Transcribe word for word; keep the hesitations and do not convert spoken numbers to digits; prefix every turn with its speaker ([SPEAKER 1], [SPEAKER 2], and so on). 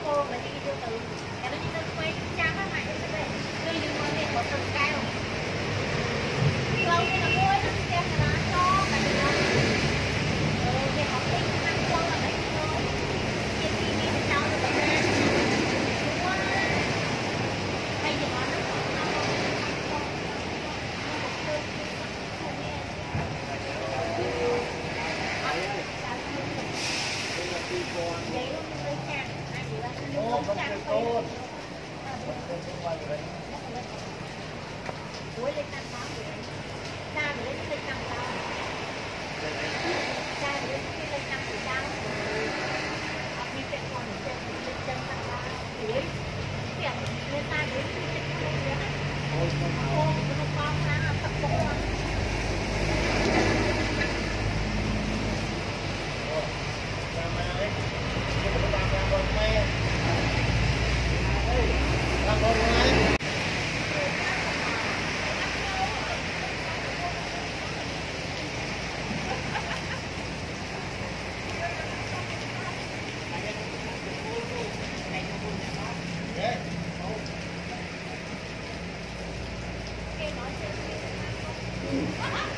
[SPEAKER 1] cô mà đi vô từ cái nó đi từ quay trang các mày cái này tôi nhưng mà này có từng cao lâu như là mua nó xem là cho cái đó rồi thì học sinh ăn quân là đấy thôi thì khi đi với cháu là vậy nè đúng quá hay gì mà nó còn nó Ồ, không chơi tốt. Cuối lên năm tám rồi. Cha rồi lên năm tám. Cha rồi lên năm mươi tám. Học đi chạy còn trên trên chân năm ba. Cuối. Kiểu lên ta đến trên không nữa. Ôi, không con ra tập bộ. Ồ, ra mà đấy. Không có ba ra con mẹ. Hãy subscribe cho kênh Ghiền Mì Gõ để không bỏ lỡ những video hấp dẫn. Okay, nói chuyện.